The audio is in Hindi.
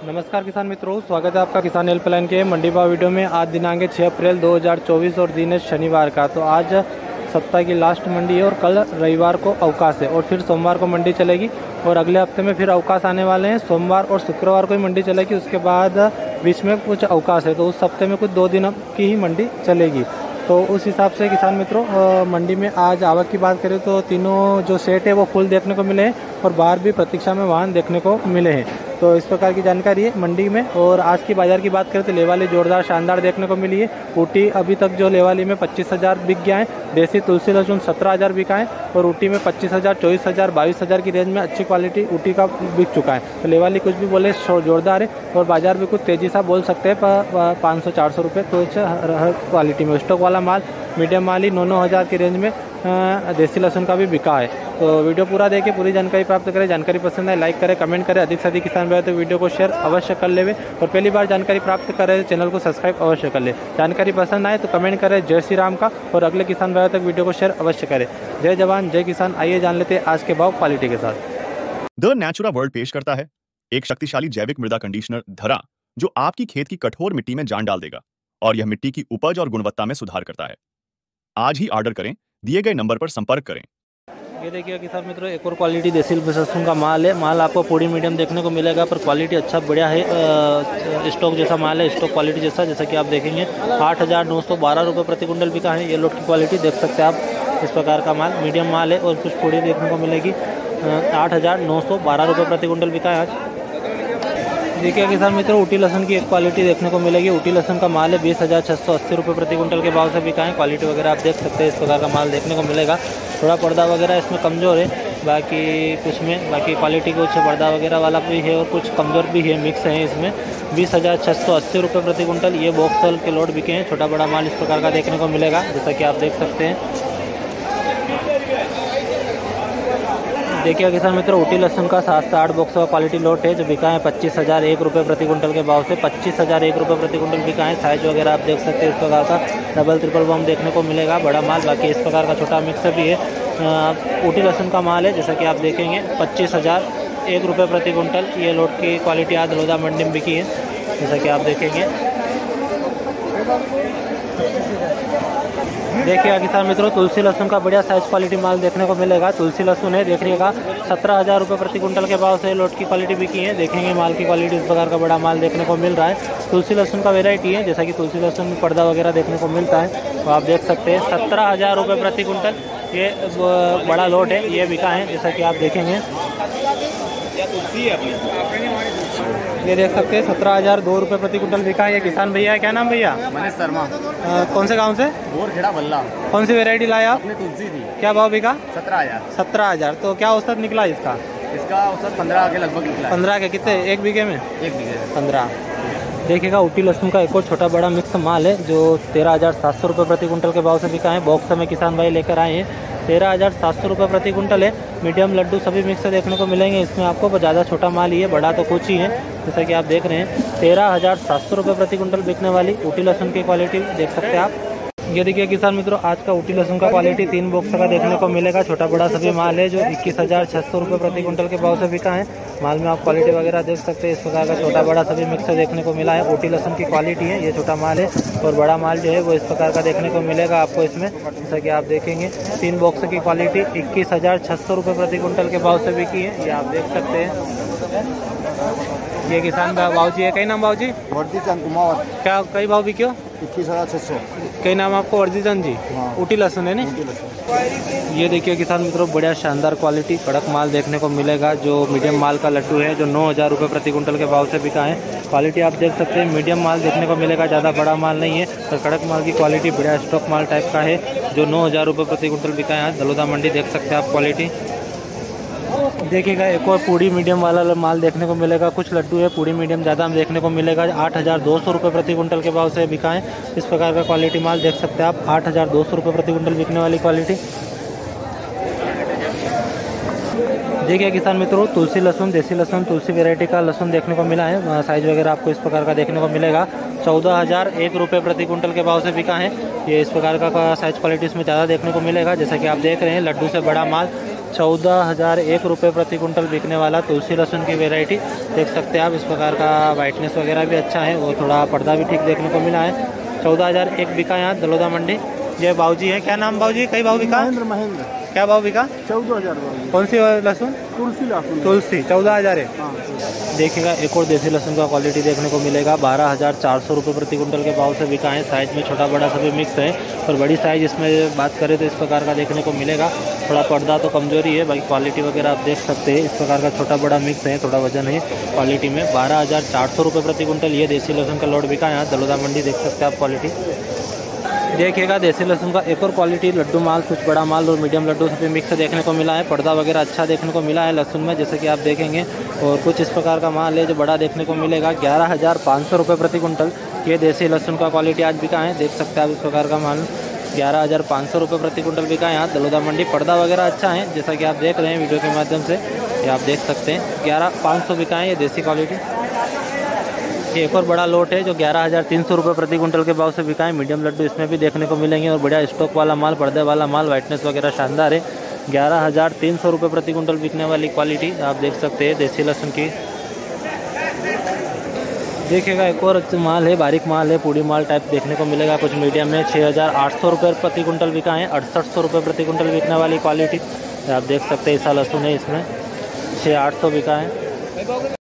नमस्कार किसान मित्रों, स्वागत है आपका किसान हेल्पलाइन के मंडी भाव वीडियो में। आज दिनांक 6 अप्रैल 2024 और दिन है शनिवार का। तो आज सप्ताह की लास्ट मंडी है और कल रविवार को अवकाश है और फिर सोमवार को मंडी चलेगी और अगले हफ्ते में फिर अवकाश आने वाले हैं। सोमवार और शुक्रवार को ही मंडी चलेगी, उसके बाद बीच में कुछ अवकाश है, तो उस हफ्ते में कुछ 2 दिन की ही मंडी चलेगी। तो उस हिसाब से किसान मित्रों मंडी में आज आवक की बात करें तो तीनों जो सेट है वो फुल देखने को मिले हैं और बाहर भी प्रतीक्षा में वाहन देखने को मिले हैं। तो इस प्रकार की जानकारी है मंडी में। और आज की बाजार की बात करें तो लेवाली जोरदार शानदार देखने को मिली है। ऊटी अभी तक जो लेवाली में 25,000 बिक गया है। देसी तुलसी लहसुन 17,000 बिका है और ऊटी में 25,000, 24,000, 22,000 की रेंज में अच्छी क्वालिटी ऊटी का बिक चुका है। तो लेवाली कुछ भी बोले जोरदार है और बाजार भी कुछ तेज़ी सा बोल सकते हैं 500-400 रुपये कुछ हर क्वालिटी में। स्टॉक वाला माल मीडियम माल ही 9-9 हज़ार की रेंज में देसी लहसुन का भी बिका है। तो वीडियो पूरा देखें, पूरी जानकारी प्राप्त करें। जानकारी पसंद है लाइक करें, कमेंट करें। अधिक से अधिक किसान भाई तो वीडियो को शेयर अवश्य कर ले और पहली बार जानकारी प्राप्त करें चैनल को सब्सक्राइब अवश्य कर ले। जानकारी पसंद आए तो कमेंट करें जय श्री राम का और अगले किसान भाई तक वीडियो को शेयर अवश्य करें। जय जवान जय किसान। आइए जान लेते हैं आज के भाव क्वालिटी के साथ। द नेचुरा वर्ल्ड पेश करता है एक शक्तिशाली जैविक मृदा कंडीशनर धरा, जो आपकी खेत की कठोर मिट्टी में जान डाल देगा और यह मिट्टी की उपज और गुणवत्ता में सुधार करता है। आज ही ऑर्डर करें, दिए गए नंबर पर संपर्क करें। ये देखिए किसान मित्रों, एक और क्वालिटी देसी लहसुन का माल है। माल आपको पूरी मीडियम देखने को मिलेगा पर क्वालिटी अच्छा बढ़िया है। स्टॉक जैसा माल है, स्टॉक क्वालिटी जैसा कि आप देखेंगे 8,912 रुपये प्रति कुंटल बिका है। ये लोट की क्वालिटी देख सकते हैं आप। इस प्रकार का माल मीडियम माल है और कुछ पूरी देखने को मिलेगी। 8,912 रुपये प्रति कुंटल बिका है आज। देखिए किसान मित्रों, ऊटी लहसुन की एक क्वालिटी देखने को मिलेगी। ऊटी लहसुन का माल है 20,680 रुपये प्रति कुंटल के भाव से बिका है। क्वालिटी वगैरह आप देख सकते हैं, इस प्रकार का माल देखने को मिलेगा। थोड़ा पर्दा वगैरह इसमें कमज़ोर है, बाकी कुछ में बाकी क्वालिटी कुछ पर्दा वगैरह वाला भी है और कुछ कमज़ोर भी है, मिक्स है इसमें। 20,680 रुपये प्रति कुंटल ये बॉक्सल के लोड बिके हैं। छोटा बड़ा माल इस प्रकार का देखने को मिलेगा, जैसा कि आप देख सकते हैं। देखिए किसान मित्रों, ऊटी लहसुन का 7 से 8 बॉक्स का क्वालिटी लोट है जो बिका है 25,001 रुपये प्रति कुंटल के भाव से। 25,001 रुपये प्रति कुंटल बिका है। साइज वगैरह आप देख सकते हैं, इस प्रकार का डबल ट्रिपल बम देखने को मिलेगा, बड़ा माल। बाकी इस प्रकार का छोटा मिक्स भी है। ऊटी लहसुन का माल है, जैसा कि आप देखेंगे 25,001 रुपये प्रति कुंटल ये लोट की क्वालिटी आज दलोदा मंडी में बिकी है, जैसा कि आप देखेंगे। देखिए किसान मित्रों, तुलसी लहसुन का बढ़िया साइज क्वालिटी माल देखने को मिलेगा। तुलसी लहसुन है, देखिएगा 17,000 रुपये प्रति कुंटल के भाव से लोट की क्वालिटी बिकी है। देखेंगे माल की क्वालिटी इस प्रकार का बड़ा माल देखने को मिल रहा है। तुलसी लहसुन का वेराइटी है, जैसा कि तुलसी लहसुन में पर्दा वगैरह देखने को मिलता है, तो आप देख सकते हैं 17,000 रुपये प्रति कुंटल ये बड़ा लोट है, ये बिका है, जैसा कि आप देखेंगे। ये देख सकते हैं 17,002 रुपये प्रति कुंटल बिका है। ये किसान भैया है, क्या नाम भैया? मनीष शर्मा। कौन से गांव से? गोरखेड़ा बल्ला। कौन सी वेराइटी लाया आप? अपनी तुलसी थी। क्या भाव बिका? 17,000। 17,000। तो क्या औसत निकला इसका? इसका औसत 15 के लगभग निकला। 15 के कितने? एक बीघे में? एक बीघे में 15। देखिएगा ऊटी लहसुन का एक और छोटा बड़ा मिक्स माल है जो 13,700 रुपये प्रति कुंटल के भाव से बिका है। बॉक्स में किसान भाई लेकर आए हैं। 13,700 रुपये प्रति कुंटल है। मीडियम लड्डू सभी मिक्स देखने को मिलेंगे इसमें आपको। ज़्यादा छोटा माल ही है, बड़ा तो कुछ ही है, जैसा कि आप देख रहे हैं। 13,700 रुपये प्रति कुंटल बिकने वाली ऊटी लहसुन की क्वालिटी देख सकते हैं आप। ये देखिए किसान मित्रों, आज का ऊटी लहसुन का क्वालिटी 3 बॉक्स का देखने को मिलेगा। छोटा बड़ा सभी माल है जो 21,600 रुपये प्रति कुंटल के भाव से बिका है। माल में आप क्वालिटी वगैरह देख सकते हैं, इस प्रकार का छोटा बड़ा सभी मिक्स देखने को मिला है। ऊटी लहसुन की क्वालिटी है, ये छोटा माल है और बड़ा माल जो है वो इस प्रकार का देखने को मिलेगा आपको इसमें, जैसा कि आप देखेंगे। 3 बॉक्स की क्वालिटी 21,600 रुपये प्रति कुंटल के भाव से बिकी है, ये आप देख सकते हैं। ये किसान भाव जी है, कई नाम भाव जी? वर्दी चंद कुमार। क्या कई भाव बिक्यो? 21,600। कई नाम आपको? वर्दी चंद जी। ऊटी लहसुन है ना? ये देखिए किसान मित्रों, बढ़िया शानदार क्वालिटी कड़क माल देखने को मिलेगा जो मीडियम माल का लड्डू है जो 9,000 रुपये प्रति कुंटल के भाव से बिका है। क्वालिटी आप देख सकते हैं, मीडियम माल देखने को मिलेगा, ज़्यादा बड़ा माल नहीं है पर कड़क माल की क्वालिटी बढ़िया स्टॉक माल टाइप का है जो 9,000 रुपये प्रति कुंटल बिका है आज दलोदा मंडी। देख सकते हैं आप क्वालिटी। देखिएगा एक और पूड़ी मीडियम वाला माल देखने को मिलेगा। कुछ लड्डू है पूड़ी मीडियम ज़्यादा हम देखने को मिलेगा। 8,200 रुपये प्रति कुंटल के भाव से बिका है। इस प्रकार का क्वालिटी माल देख सकते हैं आप। 8,200 रुपये प्रति कुंटल बिकने वाली क्वालिटी। देखिए किसान मित्रों, तुलसी लहसुन, देसी लहसुन, तुलसी वैरायटी का लहसुन देखने को मिला है। साइज वगैरह आपको इस प्रकार का देखने को मिलेगा। 14,001 रुपये प्रति कुंटल के भाव से बिका है। ये इस प्रकार का साइज क्वालिटी इसमें ज़्यादा देखने को मिलेगा, जैसा कि आप देख रहे हैं। लड्डू से बड़ा माल 14,001 रुपये प्रति कुंटल बिकने वाला तुलसी लहसुन की वैरायटी देख सकते हैं आप। इस प्रकार का वाइटनेस वगैरह भी अच्छा है और थोड़ा पर्दा भी ठीक देखने को मिला है। 14,001 बिका यहाँ दलोदा मंडी। ये बाबूजी है, क्या नाम बाबूजी, कई भाव बिका? महेंद्र। क्या भाव बिका? 14,000। कौन सी लहसुन? तुलसी 14,000 है। देखिएगा एक और देसी लहसुन का क्वालिटी देखने को मिलेगा। 12,400 रुपये प्रति कुंटल के भाव से बिका है। साइज में छोटा बड़ा सभी मिक्स है और बड़ी साइज इसमें बात करें तो इस प्रकार का देखने को मिलेगा। थोड़ा पर्दा तो कमजोरी है, बाकी क्वालिटी वगैरह आप देख सकते हैं। इस प्रकार का छोटा बड़ा मिक्स है, थोड़ा वजन है क्वालिटी में। 12,400 रुपये प्रति कुंटल ये देसी लहसुन का लोड बिका है यहाँ दलोदा मंडी। देख सकते हैं आप क्वालिटी। देखिएगा देसी लहसुन का एक और क्वालिटी, लड्डू माल, कुछ बड़ा माल और मीडियम लड्डू सभी मिक्स देखने को मिला है। पर्दा वगैरह अच्छा देखने को मिला है लहसुन में, जैसे कि आप देखेंगे। और कुछ इस प्रकार का माल है जो बड़ा देखने को मिलेगा। 11,500 रुपये प्रति कुंटल ये देसी लहसुन का क्वालिटी आज बिका है। देख सकते हैं आप इस प्रकार का माल 11,500 रुपये प्रति कुंटल बिका है यहाँ दलोदा मंडी। पर्दा वगैरह अच्छा है जैसा कि आप देख रहे हैं वीडियो के माध्यम से, ये आप देख सकते हैं। 11,500 बिका है ये देसी क्वालिटी। एक और बड़ा लोट है जो 11,300 रुपये प्रति कुंटल के भाव से बिका है। मीडियम लड्डू इसमें भी देखने को मिलेंगे और बढ़िया स्टॉक वाला माल, पर्दे वाला माल, वाइटनेस वगैरह शानदार है। 11,300 रुपये प्रति कुंटल बिकने वाली क्वालिटी आप देख सकते हैं देसी लहसुन की। देखिएगा एक और माल है, बारीक माल है, पूड़ी माल टाइप देखने को मिलेगा। कुछ मीडियम में 6,800 रुपये प्रति कुंटल बिका है। 6,800 रुपये प्रति कुंटल बिकने वाली क्वालिटी आप देख सकते हैं। ऐसा लहसुन है इसमें 6,800 बिका है।